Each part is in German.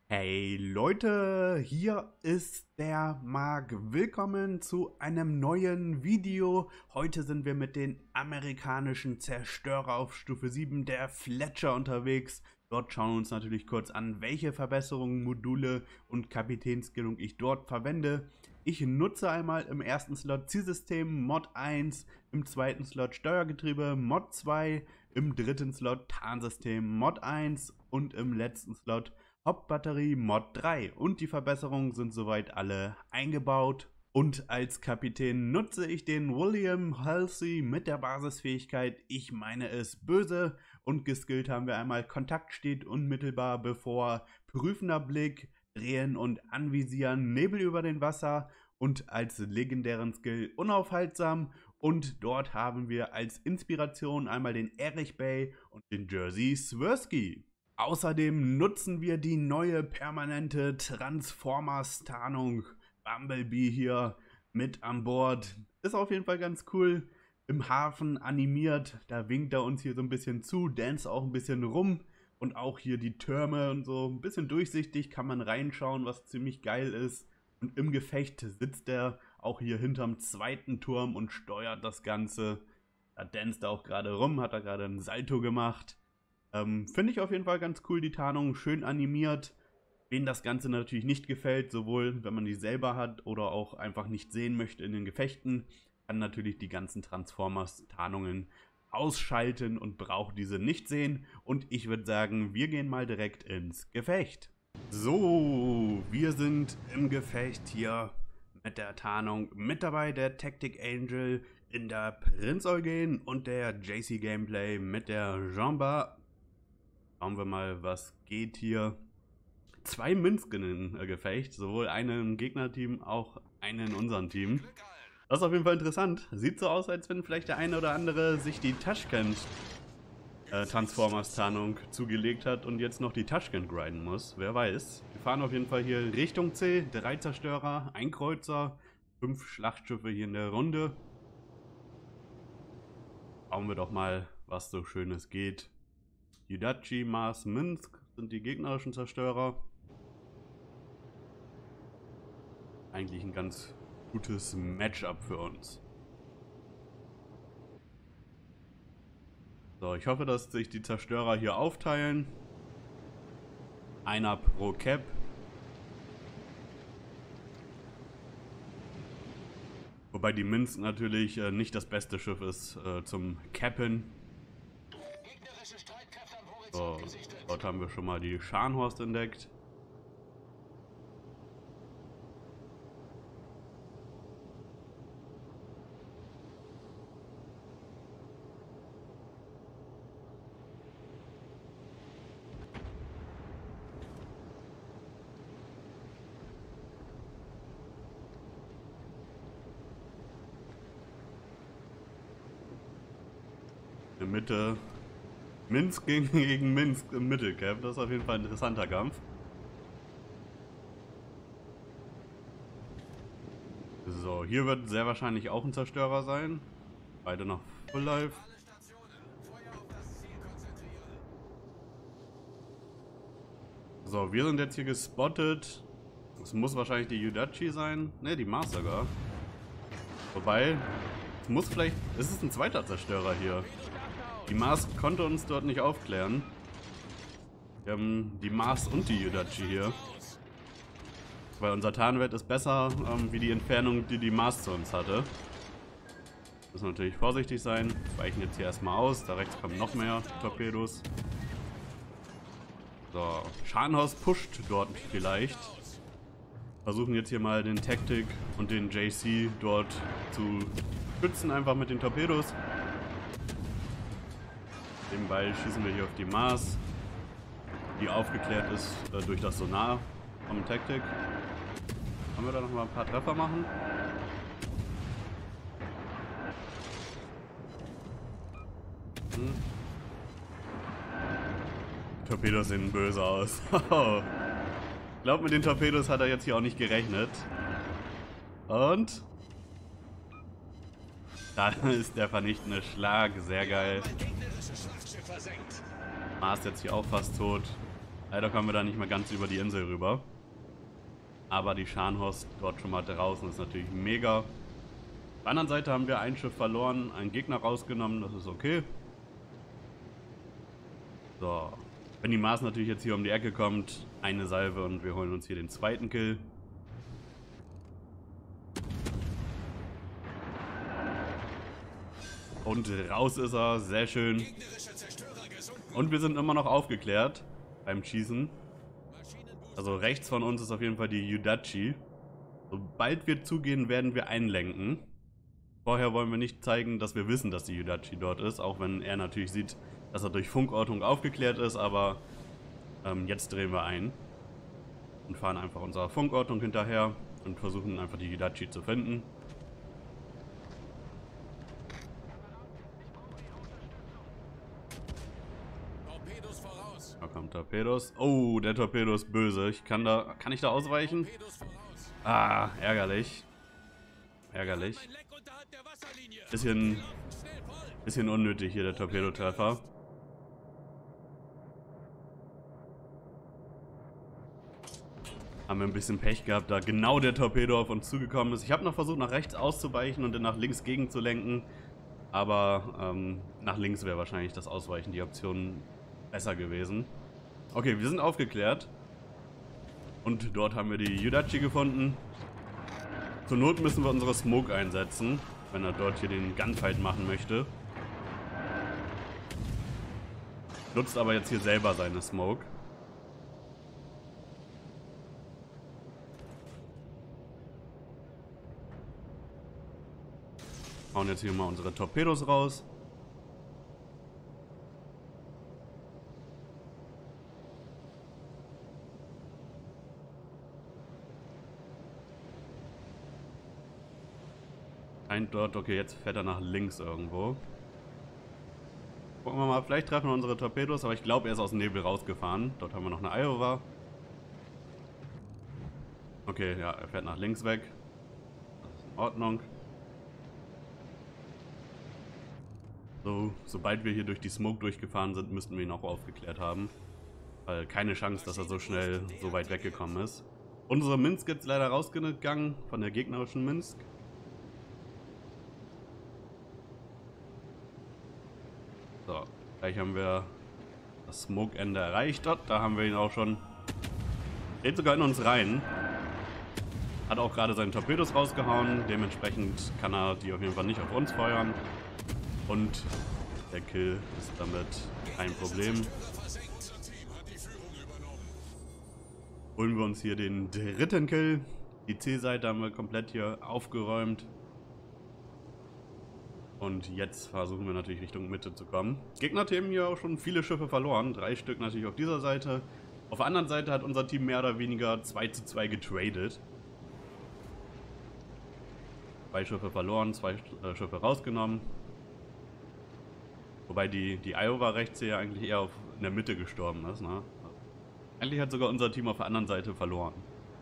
Hey Leute, hier ist der Marc. Willkommen zu einem neuen Video. Heute sind wir mit den amerikanischen Zerstörer auf Stufe 7 der Fletcher unterwegs. Dort schauen wir uns natürlich kurz an, welche Verbesserungen, Module und Kapitänsskillung ich dort verwende. Ich nutze einmal im ersten Slot Zielsystem Mod 1, im zweiten Slot Steuergetriebe Mod 2, im dritten Slot Tarnsystem Mod 1 und im letzten Slot Hauptbatterie Mod 3 und die Verbesserungen sind soweit alle eingebaut. Und als Kapitän nutze ich den William Halsey mit der Basisfähigkeit Ich meine es böse und geskillt haben wir einmal Kontakt steht unmittelbar bevor, prüfender Blick, drehen und anvisieren, Nebel über den Wasser und als legendären Skill unaufhaltsam und dort haben wir als Inspiration einmal den Erich Bay und den Jerzy Swirsky. Außerdem nutzen wir die neue permanente Transformers-Tarnung. Bumblebee hier mit an Bord. Ist auf jeden Fall ganz cool. Im Hafen animiert, da winkt er uns hier so ein bisschen zu, dance auch ein bisschen rum. Und auch hier die Türme und so ein bisschen durchsichtig, kann man reinschauen, was ziemlich geil ist. Und im Gefecht sitzt er auch hier hinterm zweiten Turm und steuert das Ganze. Da danst er auch gerade rum, hat er gerade einen Salto gemacht. Finde ich auf jeden Fall ganz cool, die Tarnung, schön animiert. Wen das Ganze natürlich nicht gefällt, sowohl wenn man die selber hat oder auch einfach nicht sehen möchte in den Gefechten, kann natürlich die ganzen Transformers-Tarnungen ausschalten und braucht diese nicht sehen. Und ich würde sagen, wir gehen mal direkt ins Gefecht. So, wir sind im Gefecht hier mit der Tarnung. Mit dabei der Tactic Angel in der Prinz Eugen und der JC Gameplay mit der Jamba. Schauen wir mal, was geht hier. 2 Minsken im Gefecht, sowohl eine im Gegnerteam, auch eine in unserem Team. Das ist auf jeden Fall interessant. Sieht so aus, als wenn vielleicht der eine oder andere sich die Tashkent Transformers-Tarnung zugelegt hat und jetzt noch die Tashkent grinden muss. Wer weiß. Wir fahren auf jeden Fall hier Richtung C. 3 Zerstörer, 1 Kreuzer, 5 Schlachtschiffe hier in der Runde. Schauen wir doch mal, was so Schönes geht. Yudachi, Mars, Minsk sind die gegnerischen Zerstörer. Eigentlich ein ganz gutes Matchup für uns. So, ich hoffe, dass sich die Zerstörer hier aufteilen. Einer pro Cap. Wobei die Minsk natürlich nicht das beste Schiff ist zum Cappen. So, dort haben wir schon mal die Scharnhorst entdeckt. In der Mitte Minsk gegen Minsk im Mittelcap, das ist auf jeden Fall ein interessanter Kampf. So, hier wird sehr wahrscheinlich auch ein Zerstörer sein. Beide noch Full Life. So, wir sind jetzt hier gespottet. Es muss wahrscheinlich die Yudachi sein. Ne, die Mars sogar. Wobei, es muss vielleicht... Es ist ein zweiter Zerstörer hier. Die Mars konnte uns dort nicht aufklären. Wir haben die Mars und die Yudachi hier. Weil unser Tarnwert ist besser wie die Entfernung, die die Mars zu uns hatte. Müssen natürlich vorsichtig sein. Weichen jetzt hier erstmal aus. Da rechts kommen noch mehr Torpedos. So, Scharnhorst pusht dort vielleicht. Versuchen jetzt hier mal den Tactic und den JC dort zu schützen, einfach mit den Torpedos. Nebenbei schießen wir hier auf die Mars, die aufgeklärt ist durch das Sonar vom Tactic. Können wir da noch mal ein paar Treffer machen? Die Torpedos sehen böse aus. Ich glaube, mit den Torpedos hat er jetzt hier auch nicht gerechnet. Und da ist der vernichtende Schlag, sehr geil. Mars jetzt hier auch fast tot. Leider kommen wir da nicht mehr ganz über die Insel rüber. Aber die Scharnhorst dort schon mal draußen ist natürlich mega. Auf der anderen Seite haben wir ein Schiff verloren, einen Gegner rausgenommen, das ist okay. So, wenn die Mars natürlich jetzt hier um die Ecke kommt, eine Salve und wir holen uns hier den zweiten Kill. Und raus ist er, sehr schön. Und wir sind immer noch aufgeklärt beim Schießen. Also rechts von uns ist auf jeden Fall die Yudachi. Sobald wir zugehen, werden wir einlenken. Vorher wollen wir nicht zeigen, dass wir wissen, dass die Yudachi dort ist, auch wenn er natürlich sieht, dass er durch Funkortung aufgeklärt ist, aber jetzt drehen wir ein und fahren einfach unserer Funkortung hinterher und versuchen einfach die Yudachi zu finden. Da kommen Torpedos. Oh, der Torpedo ist böse. Kann ich da ausweichen? Ah, ärgerlich. Ärgerlich. Bisschen unnötig hier der Torpedotreffer. Haben wir ein bisschen Pech gehabt, da genau der Torpedo auf uns zugekommen ist. Ich habe noch versucht, nach rechts auszuweichen und dann nach links gegenzulenken. Aber nach links wäre wahrscheinlich das Ausweichen die Option besser gewesen. Okay, wir sind aufgeklärt. Und dort haben wir die Yudachi gefunden. Zur Not müssen wir unsere Smoke einsetzen, wenn er dort hier den Gunfight machen möchte. Nutzt aber jetzt hier selber seine Smoke. Hauen jetzt hier mal unsere Torpedos raus. Dort, okay, jetzt fährt er nach links irgendwo. Gucken wir mal, vielleicht treffen wir unsere Torpedos, aber ich glaube, er ist aus dem Nebel rausgefahren. Dort haben wir noch eine Iowa. Okay, ja, er fährt nach links weg. Das ist in Ordnung. So, sobald wir hier durch die Smoke durchgefahren sind, müssten wir ihn auch aufgeklärt haben. Weil keine Chance, dass er so schnell so weit weggekommen ist. Unsere Minsk ist leider rausgegangen von der gegnerischen Minsk. So, gleich haben wir das Smoke-Ende erreicht. Da haben wir ihn auch schon. Geht sogar in uns rein. Hat auch gerade seine Torpedos rausgehauen. Dementsprechend kann er die auf jeden Fall nicht auf uns feuern. Und der Kill ist damit kein Problem. Holen wir uns hier den dritten Kill. Die C-Seite haben wir komplett hier aufgeräumt. Und jetzt versuchen wir natürlich Richtung Mitte zu kommen. Gegner-Team hier auch schon viele Schiffe verloren. 3 Stück natürlich auf dieser Seite. Auf der anderen Seite hat unser Team mehr oder weniger 2:2 getradet. 2 Schiffe verloren, 2 Schiffe rausgenommen. Wobei die Iowa rechts hier eigentlich eher in der Mitte gestorben ist. Ne? Eigentlich hat sogar unser Team auf der anderen Seite verloren.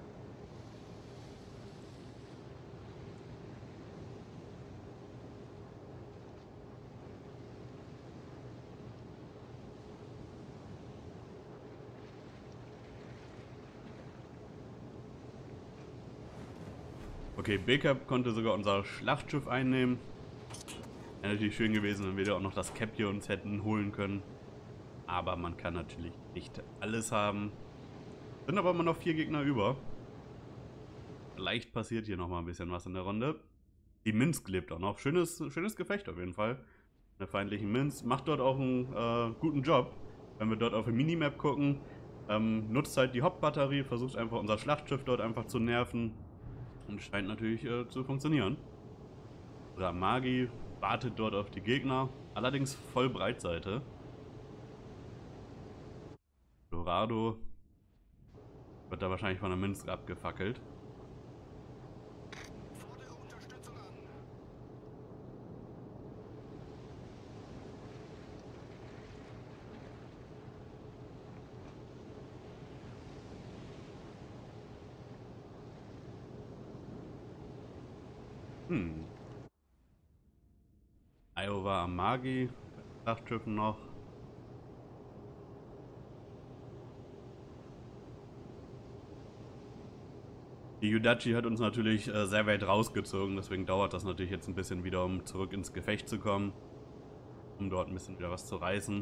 Okay, B-Cap konnte sogar unser Schlachtschiff einnehmen. Wäre natürlich schön gewesen, wenn wir da auch noch das Cap hier uns hätten holen können. Aber man kann natürlich nicht alles haben. Sind aber immer noch 4 Gegner über. Vielleicht passiert hier nochmal ein bisschen was in der Runde. Die Minsk lebt auch noch. Schönes Gefecht auf jeden Fall. Der feindlichen Minsk macht dort auch einen guten Job. Wenn wir dort auf der Minimap gucken, nutzt halt die Hauptbatterie, versucht einfach unser Schlachtschiff dort einfach zu nerven. Und scheint natürlich zu funktionieren. Ramagi wartet dort auf die Gegner, allerdings voll Breitseite. Dorado wird da wahrscheinlich von der Minsk abgefackelt. Iowa Amagi, Schlachtschiffen noch. Die Yudachi hat uns natürlich sehr weit rausgezogen, deswegen dauert das natürlich jetzt ein bisschen wieder, um zurück ins Gefecht zu kommen. Um dort ein bisschen wieder was zu reißen.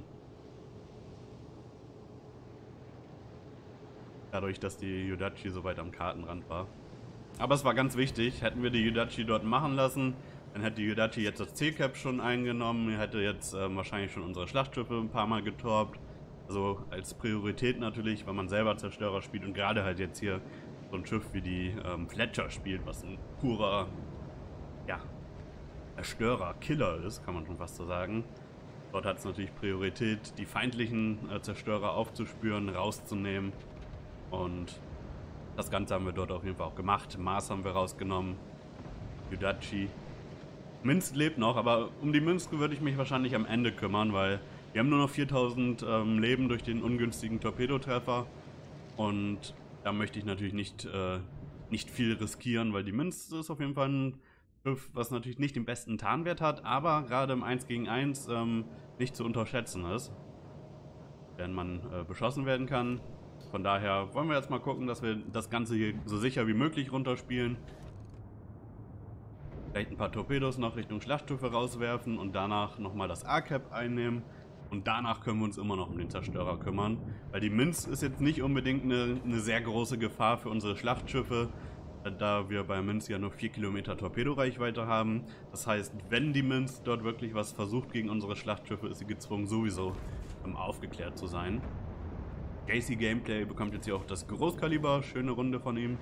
Dadurch, dass die Yudachi so weit am Kartenrand war. Aber es war ganz wichtig, hätten wir die Yudachi dort machen lassen, dann hätte die Yudachi jetzt das C-Cap schon eingenommen, hätte jetzt wahrscheinlich schon unsere Schlachtschiffe ein paar Mal getorpt. Also als Priorität natürlich, weil man selber Zerstörer spielt und gerade halt jetzt hier so ein Schiff wie die Fletcher spielt, was ein purer, ja, Zerstörer, Killer ist, kann man schon fast so sagen. Dort hat es natürlich Priorität, die feindlichen Zerstörer aufzuspüren, rauszunehmen. Und das Ganze haben wir dort auf jeden Fall auch gemacht. Mars haben wir rausgenommen. Yudachi. Minsk lebt noch, aber um die Minsk würde ich mich wahrscheinlich am Ende kümmern, weil wir haben nur noch 4000 Leben durch den ungünstigen Torpedotreffer. Und da möchte ich natürlich nicht viel riskieren, weil die Minsk ist auf jeden Fall ein Schiff, was natürlich nicht den besten Tarnwert hat, aber gerade im 1 gegen 1 nicht zu unterschätzen ist, wenn man beschossen werden kann. Von daher wollen wir jetzt mal gucken, dass wir das Ganze hier so sicher wie möglich runterspielen. Vielleicht ein paar Torpedos noch Richtung Schlachtschiffe rauswerfen und danach nochmal das A-Cap einnehmen. Und danach können wir uns immer noch um den Zerstörer kümmern. Weil die Minsk ist jetzt nicht unbedingt eine sehr große Gefahr für unsere Schlachtschiffe, da wir bei Minsk ja nur 4 Kilometer Torpedoreichweite haben. Das heißt, wenn die Minsk dort wirklich was versucht gegen unsere Schlachtschiffe, ist sie gezwungen sowieso aufgeklärt zu sein. JC Gameplay bekommt jetzt hier auch das Großkaliber, schöne Runde von ihm.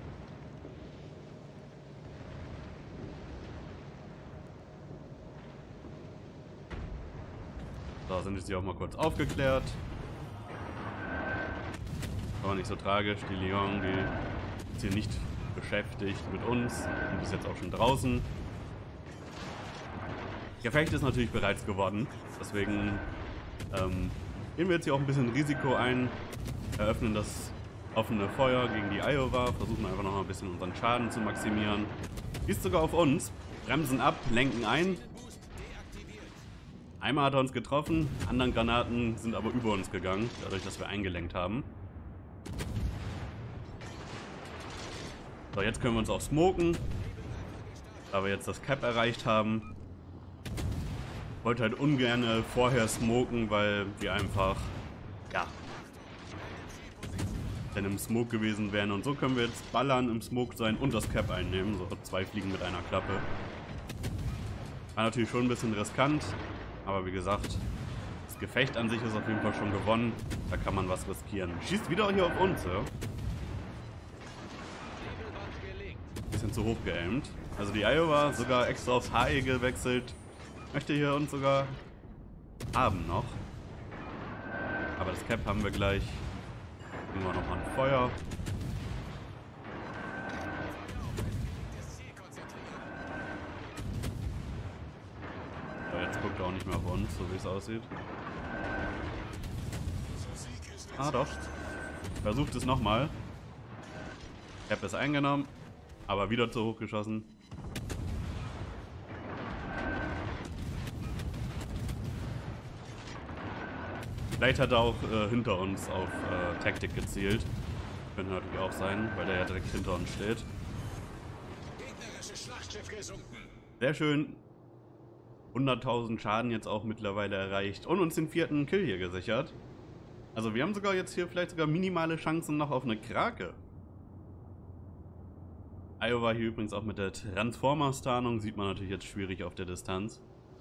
So, sind jetzt hier auch mal kurz aufgeklärt. Aber nicht so tragisch, die Lyon, die ist hier nicht beschäftigt mit uns und ist jetzt auch schon draußen. Gefecht ist natürlich bereits geworden, deswegen gehen wir jetzt hier auch ein bisschen Risiko ein, eröffnen das offene Feuer gegen die Iowa, versuchen einfach noch mal ein bisschen unseren Schaden zu maximieren. Schießt sogar auf uns, bremsen ab, lenken ein. Einmal hat er uns getroffen, anderen Granaten sind aber über uns gegangen, dadurch, dass wir eingelenkt haben. So, jetzt können wir uns auch smoken, da wir jetzt das Cap erreicht haben. Ich wollte halt ungern vorher smoken, weil wir einfach, ja, dann im Smoke gewesen wären. Und so können wir jetzt ballern, im Smoke sein und das Cap einnehmen. So 2 Fliegen mit einer Klappe. War natürlich schon ein bisschen riskant, aber wie gesagt, das Gefecht an sich ist auf jeden Fall schon gewonnen. Da kann man was riskieren. Schießt wieder hier auf uns, ja? Bisschen zu hoch geaimt. Also die Iowa sogar extra aufs HE gewechselt. Möchte hier uns sogar haben noch. Aber das Cap haben wir gleich. Nehmen wir nochmal ein Feuer. So, jetzt guckt er auch nicht mehr auf uns, so wie es aussieht. Ah doch. Versucht es nochmal. Cap ist eingenommen, aber wieder zu hoch geschossen. Vielleicht hat er auch hinter uns auf Taktik gezielt. Könnte natürlich auch sein, weil der ja direkt hinter uns steht. Sehr schön. 100.000 Schaden jetzt auch mittlerweile erreicht und uns den 4. Kill hier gesichert. Also wir haben sogar jetzt hier vielleicht sogar minimale Chancen noch auf eine Krake. Iowa hier übrigens auch mit der Transformers-Tarnung, sieht man natürlich jetzt schwierig auf der Distanz.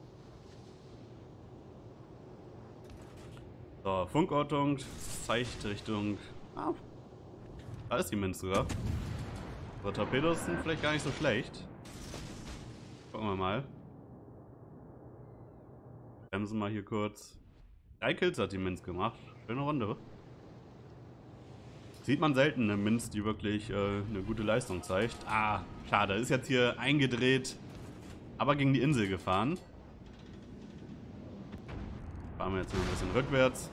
So, Funkortung zeigt Richtung... Ah, da ist die Minsk sogar. So, Torpedos sind vielleicht gar nicht so schlecht. Gucken wir mal. Bremsen mal hier kurz. 3 Kills hat die Minsk gemacht. Schöne Runde. Sieht man selten eine Minsk, die wirklich eine gute Leistung zeigt. Ah, schade. Ist jetzt hier eingedreht, aber gegen die Insel gefahren. Fahren wir jetzt noch ein bisschen rückwärts.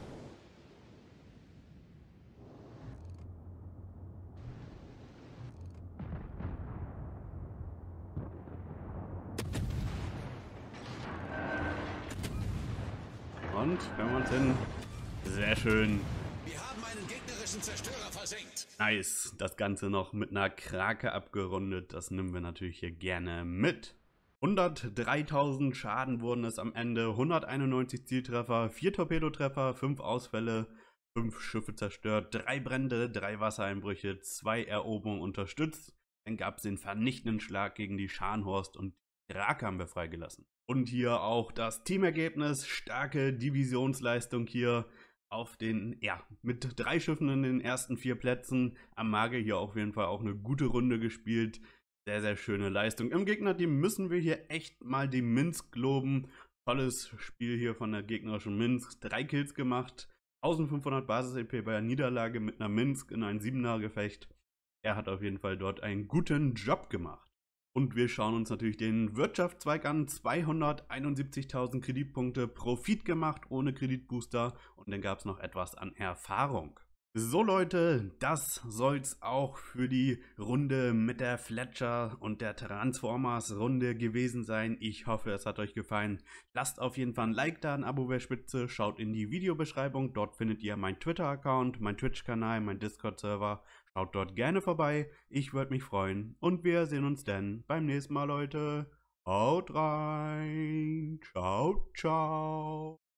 Und können wir uns hin. Sehr schön. gegnerischen Zerstörer versenkt. Nice, das Ganze noch mit einer Krake abgerundet, das nehmen wir natürlich hier gerne mit. 103.000 Schaden wurden es am Ende, 191 Zieltreffer, 4 Torpedotreffer, 5 Ausfälle, 5 Schiffe zerstört, 3 Brände, 3 Wassereinbrüche, 2 Eroberungen unterstützt. Dann gab es den vernichtenden Schlag gegen die Scharnhorst und die Krake haben wir freigelassen. Und hier auch das Teamergebnis, starke Divisionsleistung hier auf den, ja, mit 3 Schiffen in den ersten 4 Plätzen. Amage hier auf jeden Fall auch eine gute Runde gespielt. Sehr, sehr schöne Leistung. Im Gegnerteam müssen wir hier echt mal die Minsk loben. Tolles Spiel hier von der gegnerischen Minsk. 3 Kills gemacht, 1500 Basis-EP bei der Niederlage mit einer Minsk in ein 7er-Gefecht. Er hat auf jeden Fall dort einen guten Job gemacht. Und wir schauen uns natürlich den Wirtschaftszweig an. 271.000 Kreditpunkte, Profit gemacht ohne Kreditbooster und dann gab es noch etwas an Erfahrung. So Leute, das soll's auch für die Runde mit der Fletcher und der Transformers Runde gewesen sein. Ich hoffe, es hat euch gefallen. Lasst auf jeden Fall ein Like da, ein Abo wäre spitze. Schaut in die Videobeschreibung, dort findet ihr meinen Twitter-Account, meinen Twitch-Kanal, meinen Discord-Server. Schaut dort gerne vorbei, ich würde mich freuen. Und wir sehen uns dann beim nächsten Mal, Leute. Haut rein, ciao, ciao.